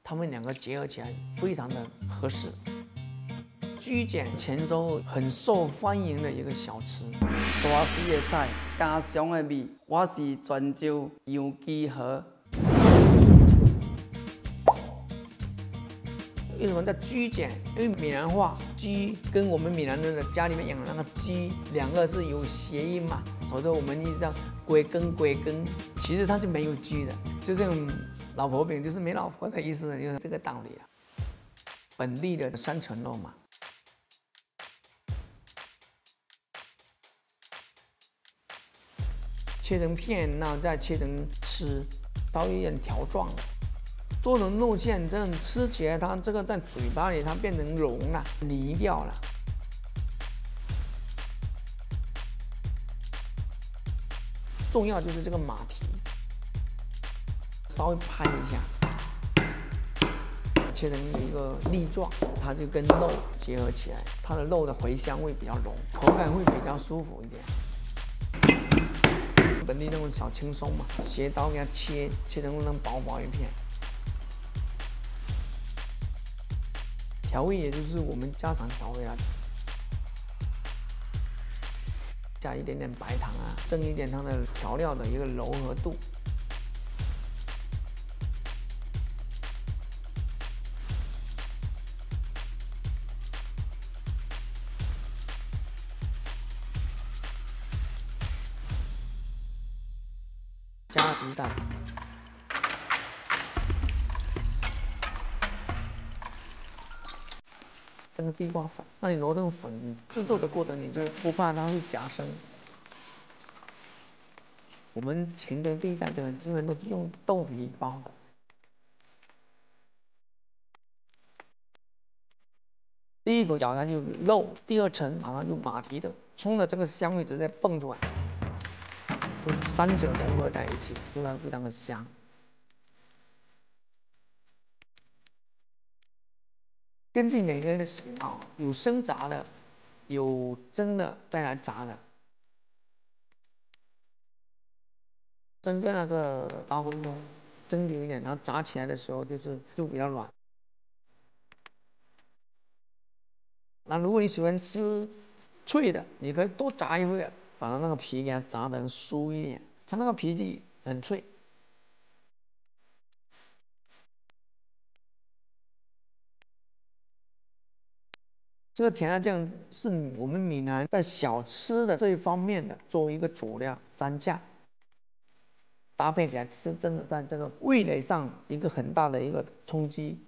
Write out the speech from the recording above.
他们两个结合起来非常的合适。居简泉州很受欢迎的一个小吃， 大师的菜，家乡的味，我是泉州杨基河。 为什么叫居简？因为闽南话“居”跟我们闽南人的家里面养的那个“鸡”两个是有谐音嘛，所以说我们一直叫“归根”，其实它就没有“居”的，就这种老婆饼就是没老婆的意思，就是这个道理啊。本地的山城肉嘛。切成片，然后再切成丝，稍微有点条状的。做成肉馅，这样吃起来，它这个在嘴巴里它变成蓉了，泥掉了。重要就是这个马蹄，稍微拍一下，切成一个粒状，它就跟肉结合起来，它的肉的回香味比较浓，口感会比较舒服一点。本地那种小青松嘛，斜刀给它切成那种薄薄一片。调味也就是我们家常调味啦，加一点点白糖啊，增一点它的调料的一个柔和度。加鸡蛋。这个地瓜粉，那你挪动粉制作的过程，你就不怕它会夹生。我们前的地带的基本都是用豆皮包的。第一口咬下去肉，第二层好像就马蹄的葱的这个香味直接蹦出来，就是三者融合在一起，就它非常的香。根据每个人的喜好，有生炸的，有蒸的，再来炸的。蒸个那个8分钟，蒸久一点，然后炸起来的时候就比较软。那如果你喜欢吃脆的，你可以多炸一会儿，把它那个皮给它炸得酥一点，它那个皮就很脆。这个甜辣酱是我们闽南在小吃的这一方面的作为一个佐料蘸酱，搭配起来吃，真的在这个味蕾上一个很大的一个冲击。